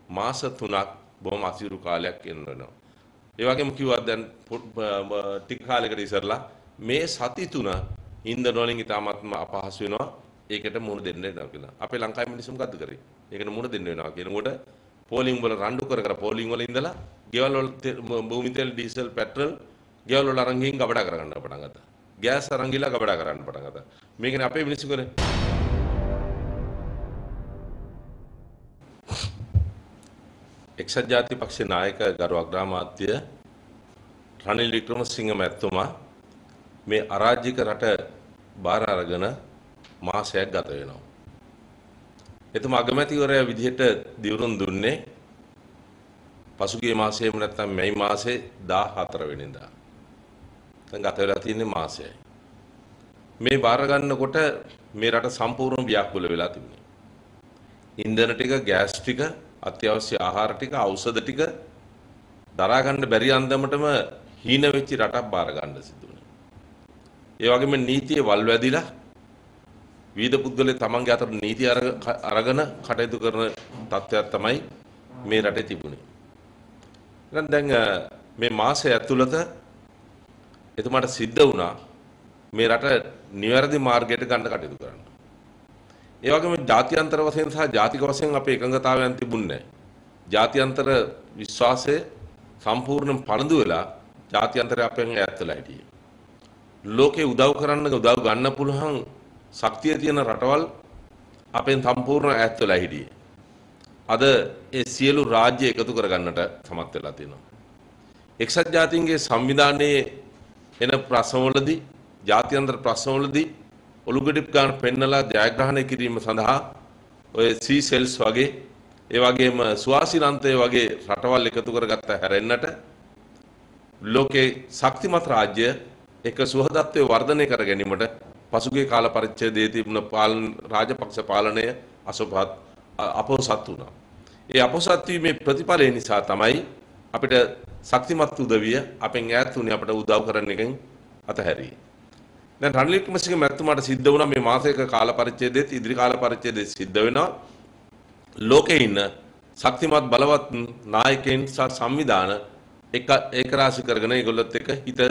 මාස 3ක් බොහොම අසීරු කාලයක් එනවා. ඒ වගේම කිව්වා දැන් ටික කාලයකට ඉස්සරලා මේ සති 3 ඉන්ධන වලින් ඉතාමත්ම අපහසු වෙනවා. ඒකට මුහුණ දෙන්න වෙනවා කියලා. අපේ ලංකාවේ මිනිස්සුන් ගත කරේ. ඒකට මුහුණ දෙන්න වෙනවා කියනකොට පෝලිං වල රණ්ඩු කර පෝලිං වල ඉඳලා ගෙවල් වල භූමි තෙල් ඩීසල් පෙට්‍රල් ගෙවල් වල අරන් ගිහින් ගබඩා කරගන්න පටන් ගත්තා. ගෑස් අරන් ගිහලා ගබඩා කරන්න පටන් ගත්තා. මේකනේ අපේ මිනිස්සු කරේ. එක්සත් ජාතික පක්ෂේ නායක ගරු අග්‍රාමාත්‍ය රනිල් වික්‍රමසිංහ මැතිතුමා මේ අරාජික රට බාර අරගෙන මාසයක් ගත වෙනවා. එතුමා අගමැතිවරයා විදිහට දිවුරුම් දුන්නේ පසුගිය මාසයේම නැත්නම් මැයි මාසේ 14 වෙනිදා. දැන් ගත වෙලා තියෙන්නේ මාසයයි. මේ බාර ගන්නකොට මේ රට සම්පූර්ණ ව්‍යාකූල වෙලා තිබුණේ. ඉන්ධන ටික, ගෑස් ටික, අත්‍යවශ්‍ය ආහාර ටික, ඖෂධ ටික දරා ගන්න බැරි අන්දමටම හීන වෙච්ච රටක් බාර ගන්න සිදු වුණා. ඒ වගේම නීතිය වල් වැදිලා විවිධ පුද්ගලයන් තමන්ගේ අතට නීති අරගෙන කටයුතු කරන තත්ත්වයක් තමයි මේ රටේ තිබුණේ. දැන් මේ මාසය ඇතුළත එතුමාට සිද්ධ වුණා මේ රට නිවැරදි මාර්ගයට ගන්න කටයුතු කරන්න. ඒ වගේම ජාත්‍යන්තර වශයෙන් සහ ජාතික වශයෙන් අපේ එකඟතාවයන් තිබුණේ නැහැ. ජාත්‍යන්තර විශ්වාසය සම්පූර්ණයෙන් පණදු වෙලා ජාත්‍යන්තරය අපෙන් ඈත් වෙලා හිටියේ. ලෝකේ උදව් කරන්න උදව් ගන්න පුළුවන් ශක්තිය තියෙන රටවල් අපෙන් සම්පූර්ණ ඈත් වෙලා හිටියේ. අද ඒ සියලු රාජ්‍ය එකතු කරගන්නට සමත් වෙලා තියෙනවා. එක්සත් ජාතීන්ගේ සංවිධානයේ එන ප්‍රශ්නවලදී ජාත්‍යන්තර ප්‍රශ්නවලදී ඔලුගඩිප් ගන්න පෙන්නලා ජයග්‍රහණය කිරීම සඳහා ඔය සීසෙල්ස් වගේ ඒ වගේම ස්වාසිරන්තය වගේ රටවල් එකතු කරගත්ත හැරෙන්නට ලෝකේ ශක්තිමත් රාජ්‍ය එක සුහදත්වයේ වර්ධනය කර ගැනීමට පසුගිය කාල පරිච්ඡේදයේ තිබුණ රාජපක්ෂ පාලනය අපොහොසත් වුණා. ඒ අපොහොසත් වීමේ ප්‍රතිඵලය නිසා තමයි අපිට ශක්තිමත් උදවිය අපෙන් ඈත් වුණේ අපිට උදව් කරන එකෙන් අතහැරියේ. දැන් රනිල් වික්‍රමසිංහ මැතිතුමාට සිද්ධ වුණා මේ මාසයක කාල පරිච්ඡේදයේත් ඉදිරි කාල පරිච්ඡේදයේ සිද්ධ වෙනවා ලෝකේ ඉන්න ශක්තිමත් බලවත් නායකයන් සහ සංවිධාන ඒක රාශි කරගෙන ඒගොල්ලොත් එක්ක හිත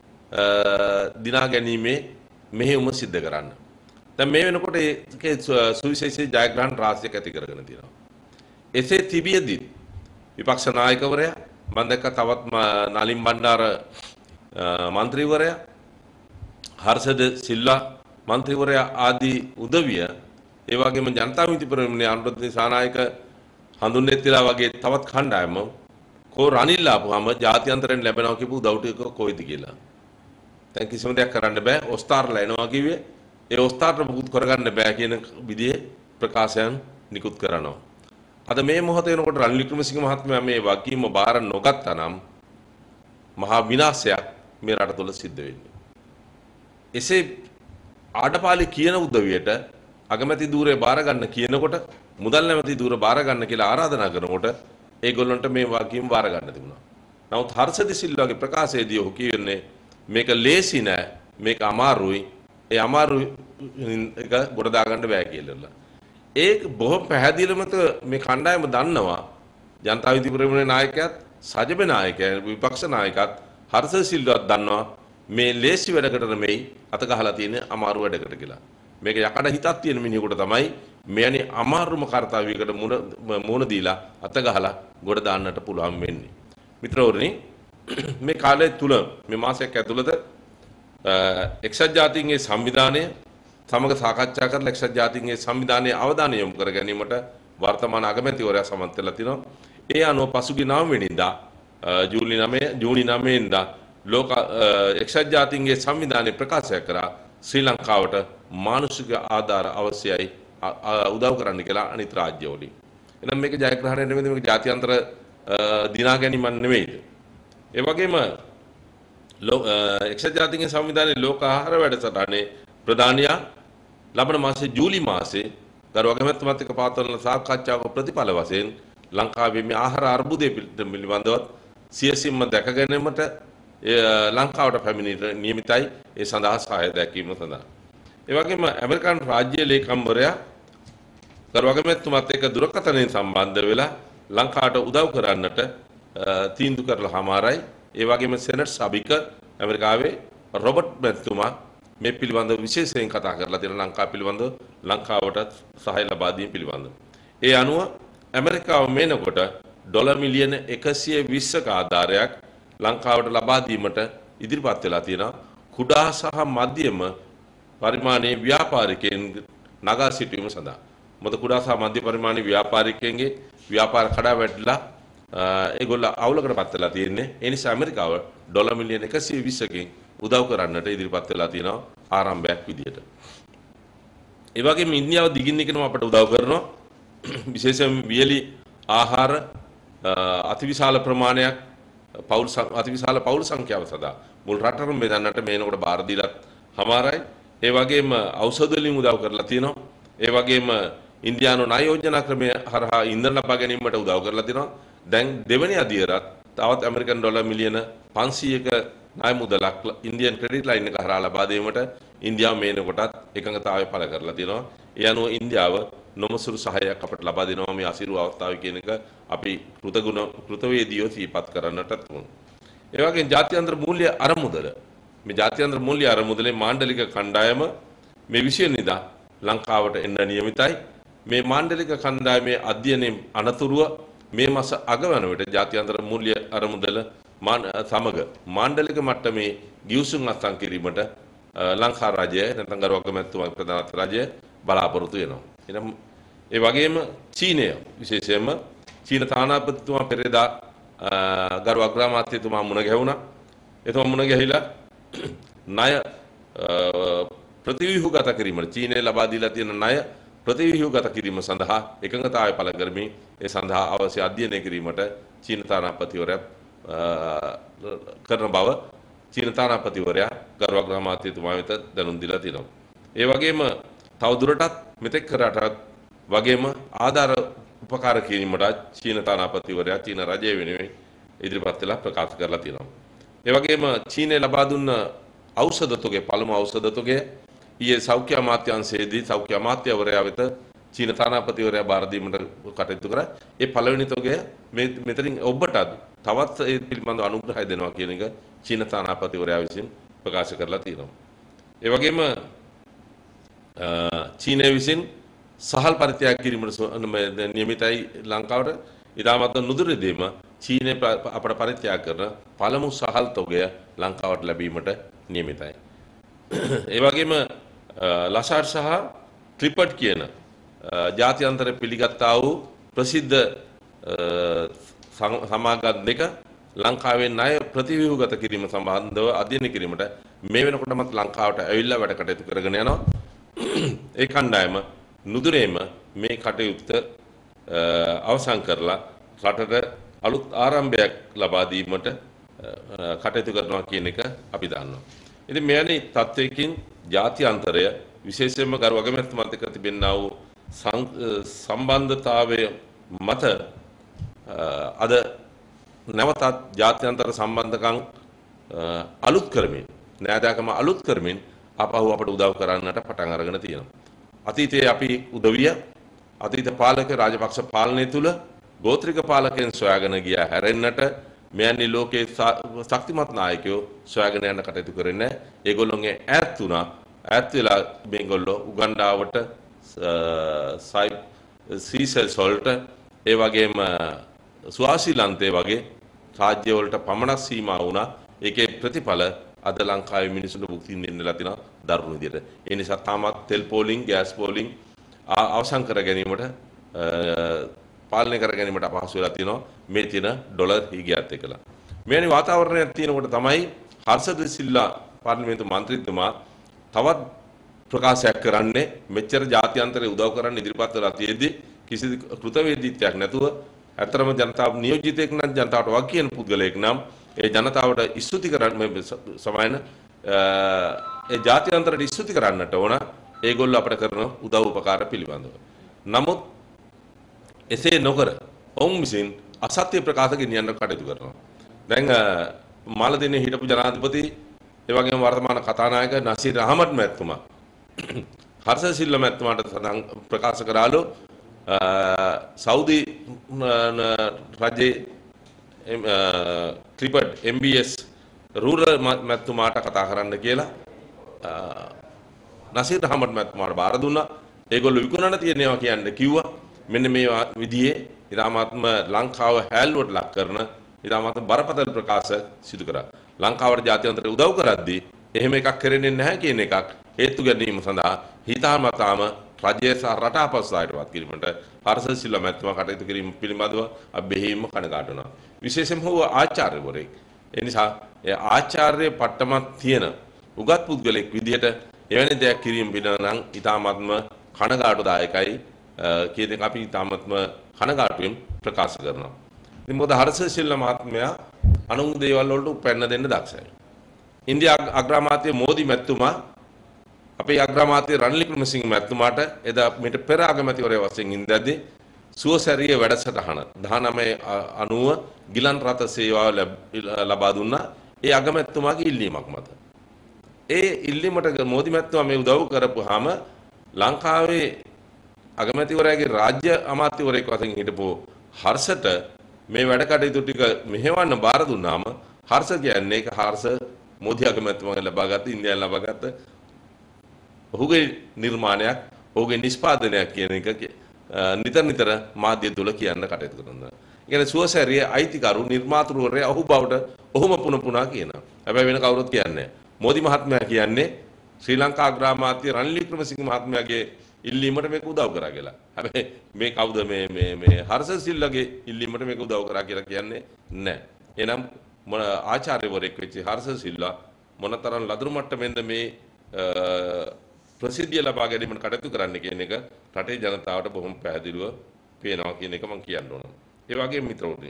දිනා ගැනීමේ මෙහෙයුම සිද්ධ කරන්න. දැන් මේ වෙනකොට ඒකේ සුවිශේෂී ජයග්‍රහණ රාශියක් ඇති කරගෙන තියෙනවා. එසේ තිබියදී විපක්ෂ නායකවරයා මම දැක්ක තවත් නලින් බණ්ඩාර මන්ත්‍රීවරයා හර්ෂද සිල්වා මන්ත්‍රීවරයා ආදී උදවිය ඒ වගේම ජනතා විමුක්ති පෙරමුණේ අනුරුද්ධ දිසානායක හඳුන්නෙත්තිලා වගේ තවත් කණ්ඩායම කෝ රනිල් ආපුවාම ජාත්‍යන්තරයෙන් ලැබෙනවා කියපු උදව් ටික කොයිද කියලා. දැන් කිසිම දෙයක් කරන්න බෑ. ඔස්තාර්ලා එනවා කිව්වේ ඒ ඔස්තාර්ට මුකුත් කරගන්න බෑ කියන විදිහේ ප්‍රකාශයන් නිකුත් කරනවා. අද මේ මොහොතේ වෙනකොට රනිල් වික්‍රමසිංහ මහත්මයා මේ වගකීම බාර නොගත්තා නම් මහා විනාශයක් මේ රට තුළ සිද්ධ වෙන්නේ. එසේ ආඩපාලි කියන උදවියට අගමැති ධූරය බාර ගන්න කියනකොට මුදල් නැමැති ධූර බාර ගන්න කියලා ආරාධනා කරනකොට ඒගොල්ලන්ට මේ වගකීම බාර ගන්න තිබුණා. නමුත් හර්ෂද සිල්වාගේ ප්‍රකාශයේදී ඔහු කියන්නේ මේක ලේසි නෑ මේක අමාරුයි. ඒ අමාරු එක ගොඩ දා ගන්න බෑ කියලා. ඒක බොහොම පැහැදිලිවම මේ කණ්ඩායම දන්නවා ජනතා විමුක්ති පෙරමුණේ නායකයාත් සජබේ නායකයා විපක්ෂ නායකයාත් හර්ෂද සිල්වාත් දන්නවා මේ ලේසි වැඩකට නෙමෙයි අත ගහලා තියෙන අමාරු වැඩකට කියලා. මේක යකඩ හිතක් තියෙන මිනිහෙකුට තමයි මෙයන්ි අමාරුම කාර්යයකට මුණ දීලා අත ගහලා ගොඩ දාන්නට පුළුවන් වෙන්නේ. මිත්‍රවරුනි මේ කාලය තුල මේ මාසයක් ඇතුළත එක්සත් ජාතීන්ගේ සංවිධානය සමග සාකච්ඡා කරලා එක්සත් ජාතීන්ගේ සංවිධානයේ අවධානය යොමු කර ගැනීමට වර්තමාන අගමැතිවරයා සමත් වෙලා තිනවා. ඒ අනුව පසුගිය 9 වෙනිදා ජූනි 9 වෙනිදා ලෝක එක්සත් ජාතීන්ගේ සංවිධානය ප්‍රකාශ කරා ශ්‍රී ලංකාවට මානසික ආධාර අවශ්‍යයි උදව් කරන්න කියලා අනිත් රාජ්‍යවලින්. එහෙනම් මේක ජයග්‍රහණය නෙමෙයි මේක ජාත්‍යන්තර දිනා ගැනීමක් නෙමෙයිද? ඒ වගේම එක්සත් ජාතීන්ගේ සංවිධානයේ ලෝක ආහාර වැඩසටහනේ ප්‍රධානියා ලබන මාසයේ ජූලි මාසයේ ගරු අගමැතිතුමාත් එක්ක පවත්වන සාකච්ඡාවක ප්‍රතිඵල වශයෙන් ලංකාවේ මේ ආහාර අර්බුදය පිළිබඳව සියසින්ම දැක ගැනීමට ලංකාවට පැමිණීමට නියමිතයි ඒ සඳහා සහාය දැක්වීම සඳහා. ඒ වගේම ඇමරිකානු රාජ්‍ය ලේකම්වරයා ගරු අගමැතිතුමාත් එක්ක දුරකථනයෙන් සම්බන්ධ වෙලා ලංකාවට උදව් කරන්නට තීන්දුව කරලා හමාරයි. ඒ වගේම සෙනට් සභික ඇමරිකාවේ රොබර්ට් මැතිතුමා මේ පිළිබඳව විශේෂයෙන් කතා කරලා තියෙන ලංකාව පිළිබඳව ලංකාවට සහාය ලබා දීම පිළිබඳව. ඒ අනුව ඇමරිකාව මේනකොට ඩොලර් මිලියන 120ක ආධාරයක් ලංකාවට ලබා දීමට ඉදිරිපත් වෙලා තියෙනවා. කුඩා සහ මධ්‍යම පරිමාණයේ ව්‍යාපාරිකයන් නගා සිටීම සඳහා. මොකද කුඩා සහ මධ්‍ය පරිමාණයේ ව්‍යාපාරිකයන්ගේ ව්‍යාපාර කඩා වැටලා ඒගොල්ලෝ අවුලකටපත් වෙලා තියෙන්නේ. ඒ නිසා ඇමරිකාව ඩොලර් මිලියන 120කින් උදව් කරන්නට ඉදිරිපත් වෙලා තියෙනවා ආරම්භයක් විදියට. ඒ වගේම ඉන්දියාව දිගින් දිගටම අපට උදව් කරනවා. විශේෂයෙන් වියලි ආහාර අතිවිශාල ප්‍රමාණයක් අතිවිශාල පවුල් සංඛ්‍යාව සඳහා මුල් රටටම බෙදන්නට මේනකොට බාර දීලත් හමාරයි. ඒ වගේම ඖෂධ වලින් උදව් කරලා තියෙනවා. ඒ වගේම ඉන්දියානු ණය යෝජනා ක්‍රමය හරහා ඉන්ධන ලබා ගැනීමට උදව් කරලා තියෙනවා. දැන් දෙවෙනි අදියරත් තවත් ඇමරිකන් ඩොලර් මිලියන 500ක ණය මුදලක් ඉන්දියන් ක්‍රෙඩිට් ලයින් එක හරහා ලබා දීමට ඉන්දියාව මේනකොටත් එකඟතාවය පළ කරලා තියෙනවා. ඒ අනුව ඉන්දියාව නොමසුරු සහායයක් අපට ලබා දෙනවා මේ අසිරු අවස්ථාවේ කියන එක අපි කෘතවේදීව සිහිපත් කරන්නටත් උණු. ඒ වගේම ජාත්‍යන්තර මූල්‍ය අරමුදල මේ ජාත්‍යන්තර මූල්‍ය අරමුදලේ මාණ්ඩලික කණ්ඩායම මේ 20 වෙනිදා ලංකාවට එන්න නියමිතයි. මේ මාණ්ඩලික කණ්ඩායමේ අධ්‍යයනයේ අනතුරුව මේ මාස අග වන විට ජාත්‍යන්තර මූල්‍ය අරමුදල සමග මාණ්ඩලික මට්ටමේ ගිවිසුම් අත්සන් කිරීමට ලංකා රජය නැත්නම් ගරු අගමැතිතුමා ප්‍රධානත්ව රජය බලාපොරොත්තු වෙනවා. එනම් ඒ වගේම චීනය විශේෂයෙන්ම චීන තානාපතිතුමා පෙරේදා ගරු අග්‍රාමාත්‍යතුමා මුණ ගැහුණා. එතුමා මුණ ගැහිලා ණය ප්‍රතිව්‍යුහගත කිරීමට චීනය ලබා දීලා තියෙන ණය ප්‍රතිව්‍යුහගත කිරීම සඳහා එකඟතාවය පළ කරමින් ඒ සඳහා අවශ්‍ය අධ්‍යයනය කිරීමට චීන තානාපතිවරයා කරන බව චීන තානාපතිවරයා ගරු අග්‍රාමාත්‍යතුමා වෙත දැනුම් දීලා තියෙනවා. ඒ වගේම තවදුරටත් මෙතෙක් කරටත් වගේම ආධාර උපකාර කිරීමට චීන තානාපතිවරයා චීන රජය වෙනුවෙන් ඉදිරිපත් වෙලා ප්‍රකාශ කරලා තියෙනවා. ඒ වගේම චීනය ලබා දුන්න ඖෂධ තොගය පළමු ඖෂධ තොගය ඊයේ සෞඛ්‍ය අමාත්‍යාංශයේදී සෞඛ්‍ය අමාත්‍යවරයා වෙත චීන තානාපතිවරයා බාර දීමට කටයුතු කරා. ඒ පළවෙනි තොගය මෙතනින් ඔබට තවත් ඒ පිළිබඳව අනුග්‍රහය දෙනවා කියන එක චීන තානාපතිවරයා විසින් ප්‍රකාශ කරලා තියෙනවා. ඒ වගේම චීනය විසින් සහල් පරිත්‍යාග කිරීමට නියමිතයි ලංකාවට. ඉතාමත් නුදුරදීම චීනය අපට පරිත්‍යාග කරන පළමු සහල් තොගය ලංකාවට ලැබීමට නියමිතයි. ඒ වගේම ලසාඩ් සහ ක්ලිපට් කියන ජාත්‍යන්තර පිළිගත්තා වූ ප්‍රසිද්ධ සමාගම් දෙක ලංකාවේ ණය ප්‍රතිව්‍යුහගත කිරීම සම්බන්ධව අධ්‍යයනය කිරීමට මේ වෙනකොටමත් ලංකාවට ඇවිල්ලා වැඩ කටයුතු කරගෙන යනවා. ඒ කණ්ඩායම නුදුරේම මේ කටයුත්ත අවසන් කරලා රටට අලුත් ආරම්භයක් ලබා දීමට කටයුතු කරනවා කියන එක අපි දන්නවා. ඉතින් මෙවැනි තත්වයකින් ජාත්‍යන්තරය විශේෂයෙන්ම ගරු අගමැතිතුමාත් එක්ක තිබෙනා වූ සම්බන්ධතාවය මත අද නැවතත් ජාත්‍යන්තර සම්බන්ධකම් අලුත් කරමින් නෑදෑකම අලුත් කරමින් අපහු අපට උදව් කරන්නට පටන් අරගෙන තියෙනවා. අතීතයේ අපි උදවිය අතීත පාලක රාජපක්ෂ පාලනය තුල ගෝත්‍රික පාලකයන් සොයාගෙන ගියා හැරෙන්නට මෙයන්ි ලෝකයේ ශක්තිමත් නායකයෝ සොයාගෙන යන කටයුතු කරන්නේ. ඒගොල්ලෝගේ ඈත් වුණා. ඈත් වෙලා මේගොල්ලෝ උගන්ඩාවට සීසෙල්ස් වලට ඒ වගේම ස්වාසිලන්තේ වගේ රාජ්‍ය වලට පමණක් සීමා වුණා. ඒකේ ප්‍රතිඵල අද ලංකාවේ මිනිසුන්ට භුක්ති විඳින්නලා තියෙන දරුණු විදියට. ඒ නිසා තාමත් තෙල් පෝලිං, ගෑස් පෝලිං අවසන් කර ගැනීමට පාලනය කර ගැනීමට අපහසු වෙලා තියෙනවා මේ තියෙන ඩොලර් හිගියත් එක්කලා. මෙවැනි වාතාවරණයක් තියෙනකොට තමයි හර්ෂද සිල්ලා පාර්ලිමේන්තු මන්ත්‍රීතුමා තවත් ප්‍රකාශයක් කරන්නේ මෙච්චර ජාත්‍යන්තරේ උදව් කරන්න ඉදිරිපත් වෙලා තියෙද්දි කිසි කෘතවේදීත්වයක් නැතුව අතරම ජනතාව නියෝජිතයෙක් නම් ජනතාවට වග කියන පුද්ගලයෙක් නම් ඒ ජනතාවට ස්තුති කරන්න සමායන ඒ ජාත්‍යන්තරයට ස්තුති කරන්නට ඕන ඒගොල්ලෝ අපට කරන උදව් උපකාර පිළිබඳව. නමුත් එසේ නොකර ඔවුන් විසින් අසත්‍ය ප්‍රකාශ ගෙනියන්න කටයුතු කරනවා. දැන් මාලදිනේ හිටපු ජනාධිපති ඒ වගේම වර්තමාන කතානායක නසීර් අහමඩ් මැතිතුමා හර්ෂ සිල්ලා මැතිතුමාට ප්‍රකාශ කරාලු සෞදි රජයේ ක්‍රිපට් MBS රූරල් මැතිතුමාට කතා කරන්න කියලා නසීර් අහමඩ් මැතිතුමාට බාර දුන්නා. ඒගොල්ලෝ විකුණන්න තියෙනවා කියන්න කිව්වා. මෙන්න මේ විදිහේ ඉතාමත්ම ලංකාව හැල්ලුවට ලක් කරන ඉතාමත්ම බරපතල ප්‍රකාශ සිදු කරා. ලංකාවට ජාත්‍යන්තරයට උදව් කරද්දී එහෙම එකක් කරන්නේ නැහැ කියන එකක් හේතු ගැනීම සඳහා හිතාමතාම රජය සහ රට අපස්සායටවත් කිරීමට හර්ෂ සිල්වා මැතිතුමා කටයුතු කිරීම පිළිබඳව බෙහෙවින්ම කනගාටු වෙනවා. විශේෂයෙන්ම ඔහු ආචාර්යවරයෙක්. ඒ නිසා ඒ ආචාර්ය පට්ටමක් තියෙන උගත් පුද්ගලෙක් විදිහට එවැනි දෙයක් කිරීම පිළිබඳව ඉතාමත්ම කනගාටුදායකයි කියන එක අපි ඉතාමත්ම කනගාටුවෙන් ප්‍රකාශ කරනවා. ඉතින් මොකද හර්ෂ සිල්වා මහත්මයා අනුන් දේවල් වලට උපැන්න දෙන්න දක්ෂයි. ඉන්දියා අග්‍රාමාත්‍ය මෝදි මැතිතුමා අපේ අග්‍රාමාත්‍ය රනිල් වික්‍රමසිංහ මැතිතුමාට එදා මෙට පෙර අගමැතිවරයා වශයෙන් ඉඳද්දී සුවසැරිය වැඩසටහන 1990 ගිලන් රථ සේවාව ලබා දුන්නා. ඒ අගමැතිතුමාගේ ඉල්ලීමක් මත. ඒ ඉල්ලීමට මෝදි මැතිතුමා මේ උදව් කරපුවාම ලංකාවේ අගමැතිවරයාගේ රාජ්‍ය අමාත්‍යවරයෙක් වශයෙන් හිටපු හර්ෂට මේ වැඩ කටයුතු ටික මෙහෙවන්න බාර දුන්නාම හර්ෂ කියන්නේ ඒක හර්ෂ මෝදි අගමැතිතුමාගෙන් ලබාගත් ඉන්දියාවෙන් ලබාගත් ඔහුගේ නිර්මාණයක් ඔහුගේ නිෂ්පාදනයක් කියන එක නිතර මාධ්‍ය තුල කියන්න කටයුතු කරනවා. ඒ කියන්නේ සුවසැරියේ අයිතිකරු නිර්මාතෘවරයා ඔහු බවට ඔහුම පුන කියනවා. හැබැයි වෙන කවුරුත් කියන්නේ නැහැ. මෝදි මහත්මයා කියන්නේ ශ්‍රී ලංකා අග්‍රාමාත්‍ය රනිල් වික්‍රමසිංහ මහත්මයාගේ ඉල්ලීමට මේක උදව් කරා කියලා. හැබැයි මේ කවුද මේ හර්ෂ සිල්වාගේ ඉල්ලීමට මේක උදව් කරා කියලා කියන්නේ නැහැ. එහෙනම් ආචාර්යවරයෙක් වෙච්ච හර්ෂ සිල්වා මොනතරම් ලදරු මට්ටමෙන්ද මේ ප්‍රසිද්ධිය ලබා ගැනීමට කටයුතු කරන්න කියන එක රටේ ජනතාවට බොහොම පැහැදිලිව පේනවා කියන එක මම කියන්න ඕන. ඒ වගේම මිත්‍රවරුනි.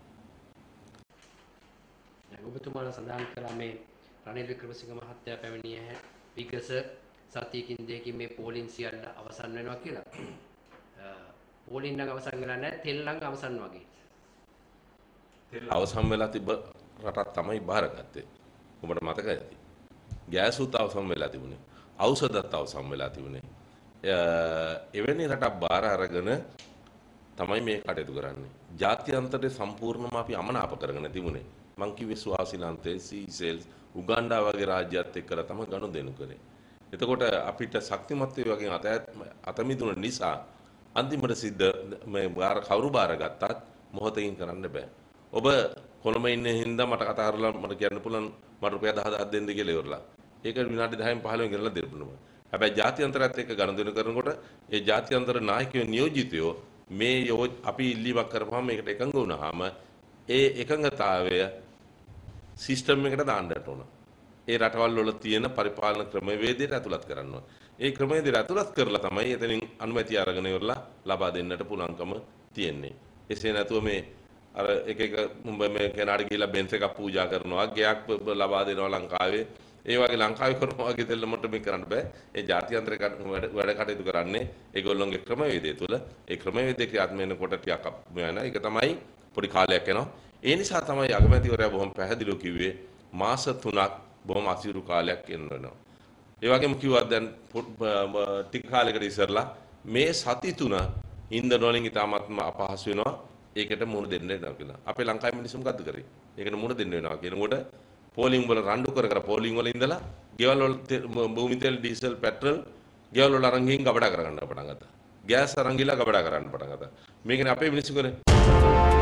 ඔබතුමාලා සඳහන් කළා මේ රනිල් වික්‍රමසිංහ මහත්තයා පැමිණිය විගස සතියකින් දෙකකින් මේ පෝලිං සියල්ල අවසන් වෙනවා කියලා. පෝලිං නම් අවසන් වෙලා නැහැ, තෙල් නම් අවසන් වගේ. තෙල් අවසන් වෙලා තිබ්බ රටක් තමයි බාරගත්තේ. ඔබට මතකයි ඇති. ගෑසුත් අවසන් වෙලා තිබුණේ. ඖෂධත් අවසන් වෙලා තිබුණේ. එවැනි රටක් බාර අරගෙන තමයි මේ කටයුතු කරන්නේ. ජාත්‍යන්තරේ සම්පූර්ණම අපි අමනාප කරගෙන තිබුණේ. මං කිව්වේ ස්වාසිලන්තේ, සීසෙල්ස්, උගන්ඩා වගේ රාජ්‍යත් එක්කලා තමයි ගනුදෙනු කරේ. එතකොට අපිට ශක්තිමත් වේ වගේ අතමිදුන නිසා අන්තිමට සිද්ධ මේ කවුරු බාරගත්තත් මොහොතකින් කරන්න බෑ. ඔබ කොළඹ ඉන්නේ හින්දා මට කතා කරලා මට කියන්න පුළුවන් මට රුපියල් 10000ක් දෙන්න කියලා ඉවරලා. ඒක විනාඩි 10න් 15න් ගෙනලා දෙන්නවා. හැබැයි ජාත්‍යන්තරයත් එක්ක ගනුදෙනු කරනකොට ඒ ජාත්‍යන්තර නායකයෝ නියෝජිතයෝ මේ අපි ඉල්ලීමක් කරපුවාම මේකට එකඟ වුණාම ඒ එකඟතාවය සිස්ටම් එකට දාන්නට ඕන. ඒ රටවල් වල තියෙන පරිපාලන ක්‍රමවේදයට ඇතුළත් කරන්න ඕන. ඒ ක්‍රමවේදයට ඇතුළත් කරලා තමයි එතනින් අනුමැතිය අරගෙන ඉවරලා ලබා දෙන්නට පුළුවන්කම තියෙන්නේ. එසේ නැතුව මේ අර එක මේ කෙනාට ගිහිල්ලා බෙන්ස් එකක් පූජා කරනවා, ගයක් ලබා දෙනවා ලංකාවේ. ඒ වගේ ලංකාවේ කරනවා වගේ දෙල්ලමට මේ කරන්න බෑ. ඒ ජාත්‍යන්තර වැඩ කටයුතු කරන්නේ ඒගොල්ලොන්ගේ ක්‍රමවේදය තුළ. ඒ ක්‍රමවේදය ක්‍රියාත්මක වෙනකොට ටිකක් වෙන. ඒක තමයි පොඩි කාලයක් යනවා. ඒ නිසා තමයි අගමැතිවරයා බොහොම පැහැදිලිව කිව්වේ මාස 3ක් බොහොම අසීරු කාලයක් එන්න වෙනවා. ඒ වගේම කිව්වා දැන් ටික කාලයකට ඉස්සරලා මේ සති 3 ඉන්ධන වලින් ඉතාමත්ම අපහසු වෙනවා. ඒකට මුහුණ දෙන්න වෙනවා කියලා. අපේ ලංකාවේ මිනිස්සු මොකද්ද කරේ? ඒකට මුහුණ දෙන්න වෙනවා කියනකොට පෝලිං වල රණ්ඩු කර පෝලිං වල ඉඳලා ගෙවල් වල භූමි තෙල් ඩීසල් පෙට්‍රල් ගෙවල් වල අරන් ගිහින් ගබඩා කරගන්න පටන් ගත්තා. ගෑස් අරන් ගිහලා ගබඩා කරන්න පටන් ගත්තා. මේකනේ අපේ මිනිස්සු කරේ.